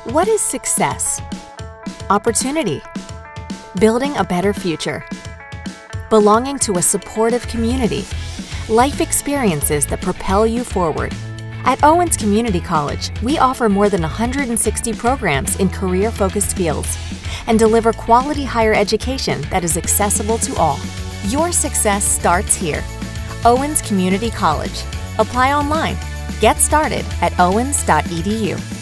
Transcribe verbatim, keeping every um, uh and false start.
What is success? Opportunity. Building a better future. Belonging to a supportive community. Life experiences that propel you forward. At Owens Community College, we offer more than one hundred sixty programs in career-focused fields and deliver quality higher education that is accessible to all. Your success starts here. Owens Community College. Apply online. Get started at owens dot e d u.